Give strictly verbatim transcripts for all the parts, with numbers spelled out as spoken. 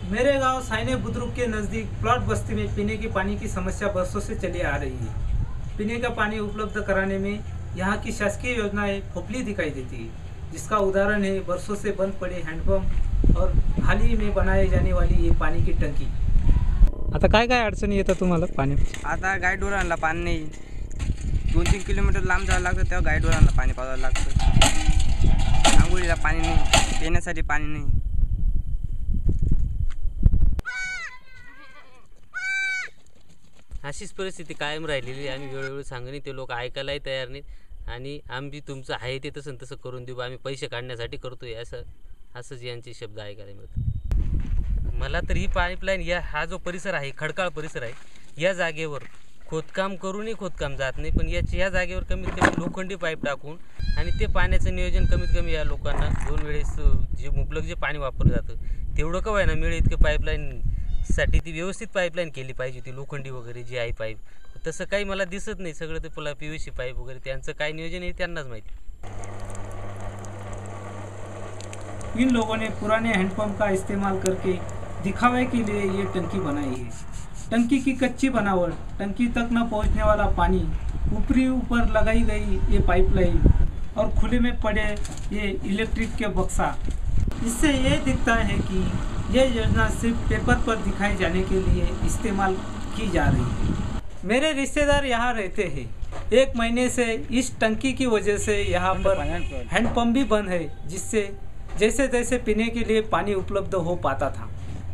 मेरे गांव साइने बुद्रुक के नज़दीक प्लॉट बस्ती में पीने के पानी की समस्या बरसों से चली आ रही है। पीने का पानी उपलब्ध कराने में यहाँ की शासकीय योजनाएं फोफली दिखाई देती है, जिसका उदाहरण है वर्षों से बंद पड़े हैंडपंप और हाल ही में बनाए जाने वाली ये पानी की टंकी। आता काय काय अडचणी येतात तुम्हाला पाणी? आता गायडोरांना पाणी नाही, दोन तीन किलोमीटर लांब जावं लागतं, तेव्हा गायडोरांना पाणी पाजावं लागतं. आंघोळीला पाणी नाही, पिण्यासाठी पाणी नाही. अशीच परिस्थिती कायम राहिलेली. आम्ही वेळोवेळी सांगणे ते लोक ऐकायलाही तयार नाहीत आणि आम्ही तुमचं आहे ते तसं तसं करून देऊ, आम्ही पैसे काढण्यासाठी करतोय असं असंच यांचे शब्द ऐकायला मिळतात. मला तर ही पाईपलाईन या हा जो परिसर आहे खडकाळ परिसर आहे, या जागेवर खोदकाम करूनही खोदकाम जात नाही, पण याची या जागेवर कमीत कमी लोखंडी पाईप टाकून आणि ते पाण्याचं नियोजन कमीत कमी या लोकांना दोन वेळेस जे मुबलक जे पाणी वापरलं जातं तेवढं का व्हायना मिळेल इतकं पाईपलाईन साठी ती व्यवस्थित पाईपलाईन केली पाहिजे, ती लोखंडी वगैरे जी आहे पाईप. तसं काही मला दिसत नाही, सगळं ते पुला पी व्ही सी पाईप वगैरे त्यांचं काय नियोजन आहे त्यांनाच माहिती. इन लोगों ने पुराने हैंडपंप का इस्तेमाल करके दिखावे के लिए ये टंकी बनाई है। टंकी की कच्ची बनावट, टंकी तक न पहुंचने वाला पानी, ऊपरी ऊपर लगाई गई ये पाइपलाइन और खुले में पड़े ये इलेक्ट्रिक के बक्सा, इससे ये दिखता है कि यह योजना सिर्फ पेपर पर दिखाए जाने के लिए इस्तेमाल की जा रही है। मेरे रिश्तेदार यहाँ रहते हैं, एक महीने से इस टंकी की वजह से यहाँ पर हैंडपंप भी बंद है, जिससे जैसे तैसे पीने के लिए पानी उपलब्ध हो पाता था।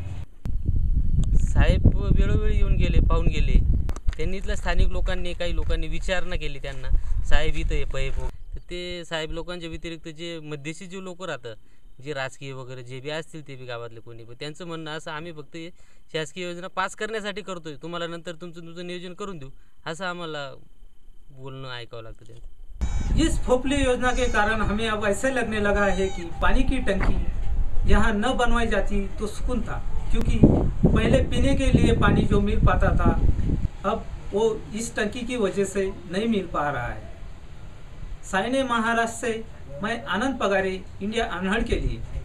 साहेब वेळोवेळी येऊन गेले, पाहून गेले. त्यांनी इथल्या स्थानिक लोकांनी काही लोकांनी विचारणा केली त्यांना, साहेब इथं हे पाईप. ते साहेब लोकांच्या व्यतिरिक्त जे मध्यस्थी जे लोक राहतात, जे राजकीय वगैरे जे बी असतील ते बी गावातले कोणी, पण त्यांचं म्हणणं असं आम्ही फक्त शासकीय योजना पास करण्यासाठी करतोय, तुम्हाला नंतर तुमचं तुमचं नियोजन करून देऊ असं आम्हाला बोलणं ऐकावं लागतं त्यांचं. इस फोफली योजना के कारण हमें अब ऐसे लगने लगा है कि पानी की टंकी यहाँ न बनवाई जाती तो सुकून था, क्योंकि पहले पीने के लिए पानी जो मिल पाता था अब वो इस टंकी की वजह से नहीं मिल पा रहा है। साइने महाराष्ट्र से मैं आनंद पगारे, इंडिया अनहड़ के लिए।